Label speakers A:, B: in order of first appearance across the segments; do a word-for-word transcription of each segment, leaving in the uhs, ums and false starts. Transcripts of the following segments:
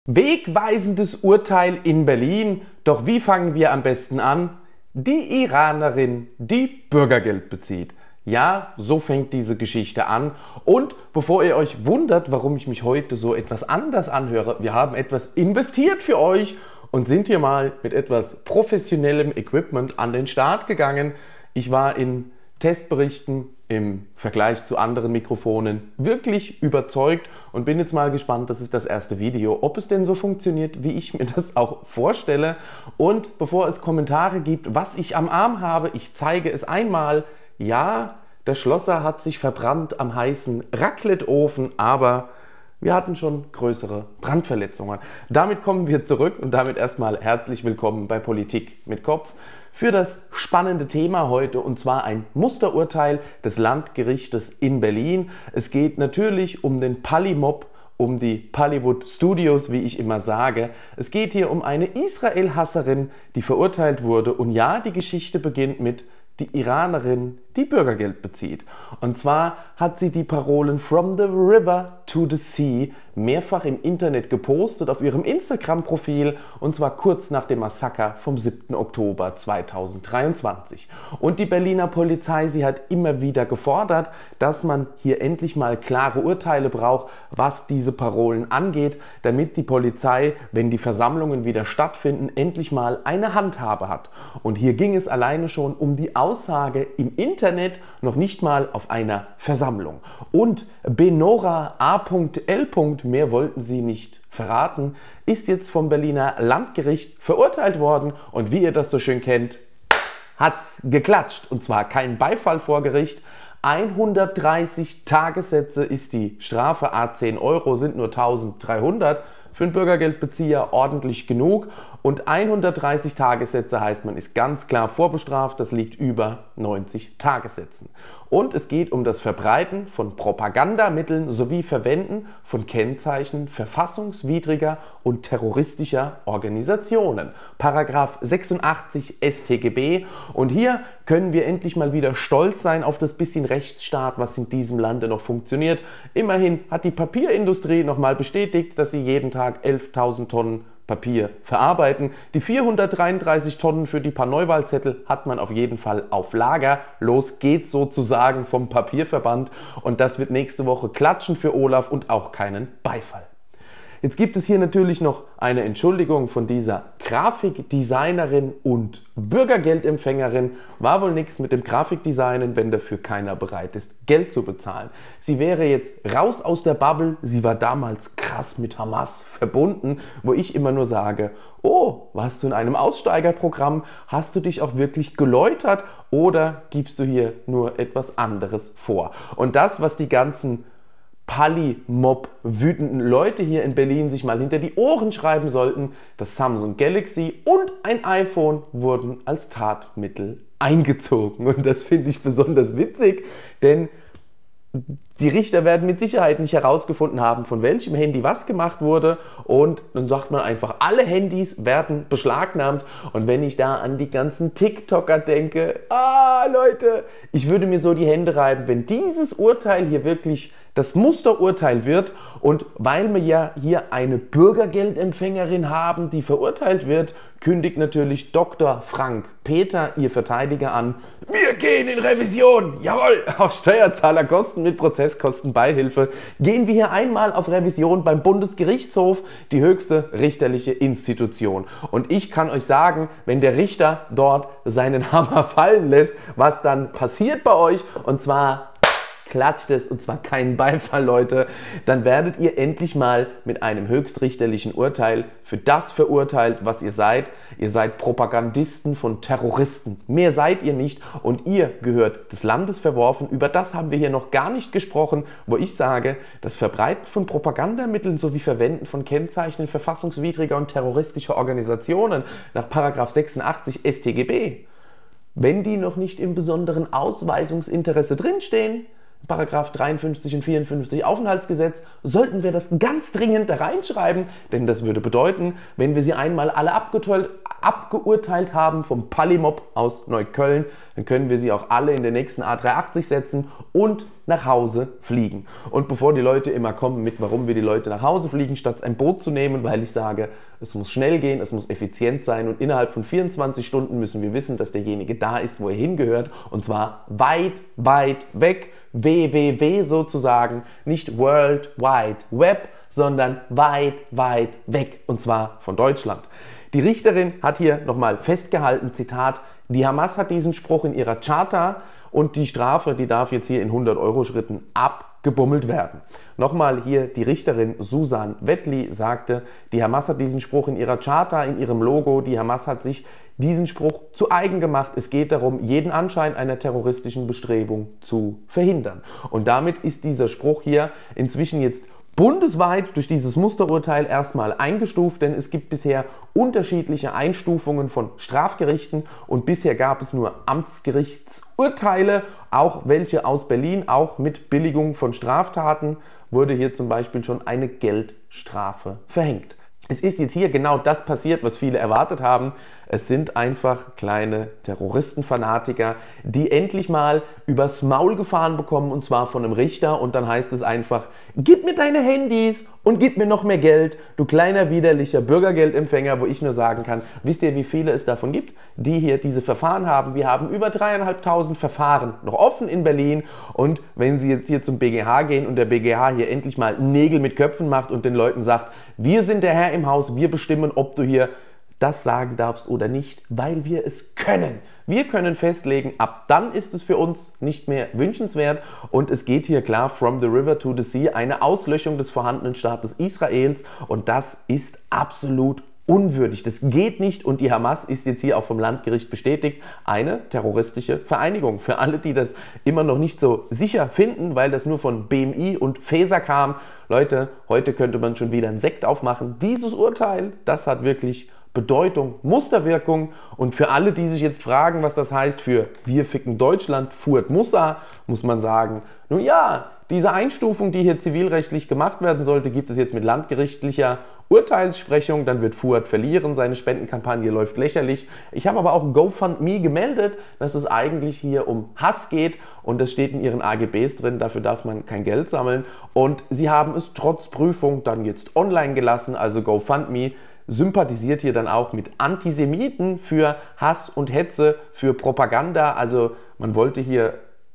A: Wegweisendes Urteil in Berlin, doch wie fangen wir am besten an? Die Iranerin, die Bürgergeld bezieht. Ja, so fängt diese Geschichte an. Und bevor ihr euch wundert, warum ich mich heute so etwas anders anhöre, wir haben etwas investiert für euch und sind hier mal mit etwas professionellem Equipment an den Start gegangen. Ich war in Testberichten im Vergleich zu anderen Mikrofonen wirklich überzeugt und bin jetzt mal gespannt, das ist das erste Video, ob es denn so funktioniert, wie ich mir das auch vorstelle. Und bevor es Kommentare gibt, was ich am Arm habe, ich zeige es einmal. Ja, der Schlosser hat sich verbrannt am heißen Raclette-Ofen, aber wir hatten schon größere Brandverletzungen. Damit kommen wir zurück und damit erstmal herzlich willkommen bei Politik mit Kopf für das spannende Thema heute, und zwar ein Musterurteil des Landgerichtes in Berlin. Es geht natürlich um den Pali-Mob, um die Pallywood Studios, wie ich immer sage. Es geht hier um eine Israel-Hasserin, die verurteilt wurde. Und ja, die Geschichte beginnt mit die Iranerin, die Bürgergeld bezieht. Und zwar hat sie die Parolen "From the river to the sea" mehrfach im Internet gepostet auf ihrem Instagram-Profil, und zwar kurz nach dem Massaker vom siebten Oktober zweitausenddreiundzwanzig. Und die Berliner Polizei, sie hat immer wieder gefordert, dass man hier endlich mal klare Urteile braucht, was diese Parolen angeht, damit die Polizei, wenn die Versammlungen wieder stattfinden, endlich mal eine Handhabe hat. Und hier ging es alleine schon um die Aussage im Internet, noch nicht mal auf einer Versammlung. Und Benora A L. mehr wollten sie nicht verraten, ist jetzt vom Berliner Landgericht verurteilt worden, und wie ihr das so schön kennt, hat's geklatscht, und zwar kein Beifall vor Gericht. hundertdreißig Tagessätze ist die Strafe, a zehn Euro sind nur eintausenddreihundert. Für einen Bürgergeldbezieher ordentlich genug, und hundertdreißig Tagessätze heißt, man ist ganz klar vorbestraft, das liegt über neunzig Tagessätzen. Und es geht um das Verbreiten von Propagandamitteln sowie Verwenden von Kennzeichen verfassungswidriger und terroristischer Organisationen. Paragraph sechsundachtzig S t G B. Und hier können wir endlich mal wieder stolz sein auf das bisschen Rechtsstaat, was in diesem Lande noch funktioniert. Immerhin hat die Papierindustrie nochmal bestätigt, dass sie jeden Tag elftausend Tonnen Papier verarbeiten. Die vierhundertdreiunddreißig Tonnen für die paar Neuwahlzettel hat man auf jeden Fall auf Lager. Los geht's sozusagen vom Papierverband, und das wird nächste Woche klatschen für Olaf und auch keinen Beifall. Jetzt gibt es hier natürlich noch eine Entschuldigung von dieser Grafikdesignerin und Bürgergeldempfängerin. War wohl nichts mit dem Grafikdesignen, wenn dafür keiner bereit ist, Geld zu bezahlen. Sie wäre jetzt raus aus der Bubble. Sie war damals krass mit Hamas verbunden, wo ich immer nur sage, oh, warst du in einem Aussteigerprogramm? Hast du dich auch wirklich geläutert, oder gibst du hier nur etwas anderes vor? Und das, was die ganzen Pali-Mob wütenden Leute hier in Berlin sich mal hinter die Ohren schreiben sollten: Das Samsung Galaxy und ein iPhone wurden als Tatmittel eingezogen. Und das finde ich besonders witzig, denn die Richter werden mit Sicherheit nicht herausgefunden haben, von welchem Handy was gemacht wurde, und dann sagt man einfach, alle Handys werden beschlagnahmt. Und wenn ich da an die ganzen TikToker denke, ah Leute, ich würde mir so die Hände reiben, wenn dieses Urteil hier wirklich das Musterurteil wird. Und weil wir ja hier eine Bürgergeldempfängerin haben, die verurteilt wird, kündigt natürlich Doktor Frank Peter, ihr Verteidiger, an: Wir gehen in Revision, jawohl, auf Steuerzahlerkosten mit Prozesskostenbeihilfe gehen wir hier einmal auf Revision beim Bundesgerichtshof, die höchste richterliche Institution. Und ich kann euch sagen, wenn der Richter dort seinen Hammer fallen lässt, was dann passiert bei euch, und zwar klatscht es, und zwar keinen Beifall, Leute, dann werdet ihr endlich mal mit einem höchstrichterlichen Urteil für das verurteilt, was ihr seid. Ihr seid Propagandisten von Terroristen. Mehr seid ihr nicht, und ihr gehört des Landes verworfen. Über das haben wir hier noch gar nicht gesprochen, wo ich sage, das Verbreiten von Propagandamitteln sowie Verwenden von Kennzeichen verfassungswidriger und terroristischer Organisationen nach Paragraph sechsundachtzig S t G B, wenn die noch nicht im besonderen Ausweisungsinteresse drinstehen, Paragraph dreiundfünfzig und vierundfünfzig Aufenthaltsgesetz, sollten wir das ganz dringend da reinschreiben, denn das würde bedeuten, wenn wir sie einmal alle abgetötet, abgeurteilt haben vom Pallimob aus Neukölln, dann können wir sie auch alle in den nächsten A dreihundertachtzig setzen und nach Hause fliegen. Und bevor die Leute immer kommen mit, warum wir die Leute nach Hause fliegen, statt ein Boot zu nehmen, weil ich sage, es muss schnell gehen, es muss effizient sein und innerhalb von vierundzwanzig Stunden müssen wir wissen, dass derjenige da ist, wo er hingehört, und zwar weit, weit weg, W W W sozusagen, nicht World Wide Web, sondern weit, weit weg, und zwar von Deutschland. Die Richterin hat hier nochmal festgehalten, Zitat, die Hamas hat diesen Spruch in ihrer Charta und die Strafe, die darf jetzt hier in hundert Euro Schritten abgebummelt werden. Nochmal hier die Richterin Susan Wettli sagte, die Hamas hat diesen Spruch in ihrer Charta, in ihrem Logo, die Hamas hat sich diesen Spruch zu eigen gemacht. Es geht darum, jeden Anschein einer terroristischen Bestrebung zu verhindern. Und damit ist dieser Spruch hier inzwischen jetzt bundesweit durch dieses Musterurteil erstmal eingestuft, denn es gibt bisher unterschiedliche Einstufungen von Strafgerichten und bisher gab es nur Amtsgerichtsurteile, auch welche aus Berlin, auch mit Billigung von Straftaten wurde hier zum Beispiel schon eine Geldstrafe verhängt. Es ist jetzt hier genau das passiert, was viele erwartet haben. Es sind einfach kleine Terroristenfanatiker, die endlich mal übers Maul gefahren bekommen, und zwar von einem Richter, und dann heißt es einfach, gib mir deine Handys und gib mir noch mehr Geld, du kleiner widerlicher Bürgergeldempfänger, wo ich nur sagen kann, wisst ihr, wie viele es davon gibt, die hier diese Verfahren haben? Wir haben über dreieinhalbtausend Verfahren noch offen in Berlin, und wenn Sie jetzt hier zum B G H gehen und der B G H hier endlich mal Nägel mit Köpfen macht und den Leuten sagt, wir sind der Herr im Haus, wir bestimmen, ob du hier das sagen darfst oder nicht, weil wir es können. Wir können festlegen, ab dann ist es für uns nicht mehr wünschenswert, und es geht hier klar from the river to the sea, eine Auslöschung des vorhandenen Staates Israels, und das ist absolut unwürdig. Das geht nicht, und die Hamas ist jetzt hier auch vom Landgericht bestätigt, eine terroristische Vereinigung. Für alle, die das immer noch nicht so sicher finden, weil das nur von B M I und Faeser kam, Leute, heute könnte man schon wieder einen Sekt aufmachen. Dieses Urteil, das hat wirklich Bedeutung, Musterwirkung, und für alle, die sich jetzt fragen, was das heißt für wir ficken Deutschland, Fuad Mussa, muss man sagen, nun ja, diese Einstufung, die hier zivilrechtlich gemacht werden sollte, gibt es jetzt mit landgerichtlicher Urteilssprechung, dann wird Fuad verlieren, seine Spendenkampagne läuft lächerlich. Ich habe aber auch GoFundMe gemeldet, dass es eigentlich hier um Hass geht, und das steht in ihren A G Bs drin, dafür darf man kein Geld sammeln, und sie haben es trotz Prüfung dann jetzt online gelassen, also GoFundMe sympathisiert hier dann auch mit Antisemiten für Hass und Hetze, für Propaganda. Also man wollte hier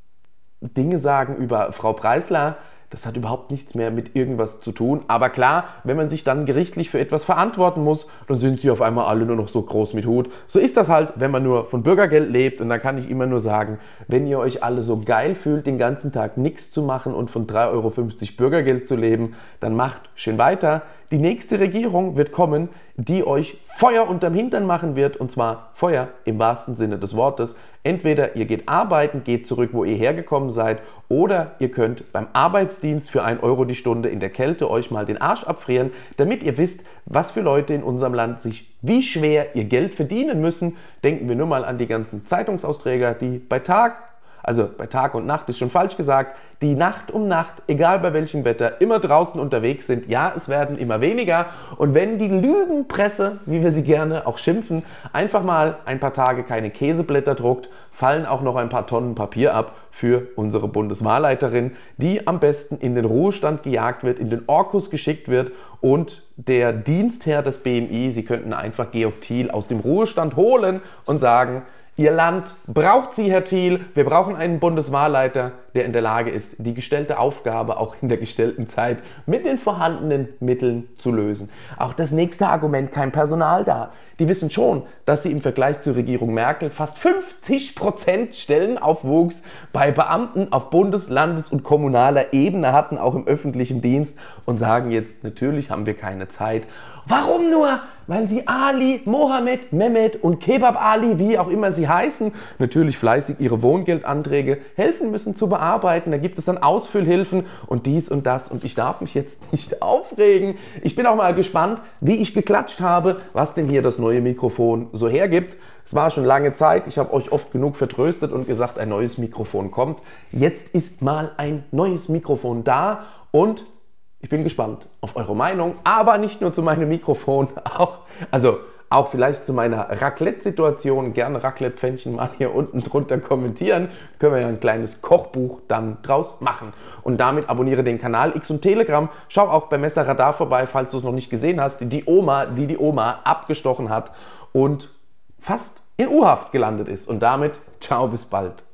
A: Dinge sagen über Frau Preisler, das hat überhaupt nichts mehr mit irgendwas zu tun. Aber klar, wenn man sich dann gerichtlich für etwas verantworten muss, dann sind sie auf einmal alle nur noch so groß mit Hut. So ist das halt, wenn man nur von Bürgergeld lebt. Und dann kann ich immer nur sagen, wenn ihr euch alle so geil fühlt, den ganzen Tag nichts zu machen und von drei Euro fünfzig Bürgergeld zu leben, dann macht schön weiter. Die nächste Regierung wird kommen, die euch Feuer unterm Hintern machen wird, und zwar Feuer im wahrsten Sinne des Wortes. Entweder ihr geht arbeiten, geht zurück, wo ihr hergekommen seid, oder ihr könnt beim Arbeitsdienst für ein Euro die Stunde in der Kälte euch mal den Arsch abfrieren, damit ihr wisst, was für Leute in unserem Land sich wie schwer ihr Geld verdienen müssen. Denken wir nur mal an die ganzen Zeitungsausträger, die bei Tag, also bei Tag und Nacht ist schon falsch gesagt, die Nacht um Nacht, egal bei welchem Wetter, immer draußen unterwegs sind. Ja, es werden immer weniger. Und wenn die Lügenpresse, wie wir sie gerne auch schimpfen, einfach mal ein paar Tage keine Käseblätter druckt, fallen auch noch ein paar Tonnen Papier ab für unsere Bundeswahlleiterin, die am besten in den Ruhestand gejagt wird, in den Orkus geschickt wird, und der Dienstherr des B M I, sie könnten einfach Georg Thiel aus dem Ruhestand holen und sagen, Ihr Land braucht Sie, Herr Thiel. Wir brauchen einen Bundeswahlleiter, der in der Lage ist, die gestellte Aufgabe auch in der gestellten Zeit mit den vorhandenen Mitteln zu lösen. Auch das nächste Argument, kein Personal da. Die wissen schon, dass sie im Vergleich zur Regierung Merkel fast fünfzig Prozent Stellenaufwuchs bei Beamten auf Bundes-, Landes- und kommunaler Ebene hatten, auch im öffentlichen Dienst, und sagen jetzt, natürlich haben wir keine Zeit. Warum nur? Weil sie Ali, Mohammed, Mehmet und Kebab Ali, wie auch immer sie heißen, natürlich fleißig ihre Wohngeldanträge helfen müssen zu bearbeiten. Da gibt es dann Ausfüllhilfen und dies und das, und ich darf mich jetzt nicht aufregen. Ich bin auch mal gespannt, wie ich geklatscht habe, was denn hier das neue Mikrofon so hergibt. Es war schon lange Zeit, ich habe euch oft genug vertröstet und gesagt, ein neues Mikrofon kommt. Jetzt ist mal ein neues Mikrofon da, und ich bin gespannt auf eure Meinung, aber nicht nur zu meinem Mikrofon, auch, also auch vielleicht zu meiner Raclette-Situation gerne Raclette-Pfännchen mal hier unten drunter kommentieren. Können wir ja ein kleines Kochbuch dann draus machen. Und damit abonniere den Kanal X und Telegram. Schau auch bei Messerradar vorbei, falls du es noch nicht gesehen hast. Die Oma, die die Oma abgestochen hat und fast in U-Haft gelandet ist. Und damit, ciao, bis bald.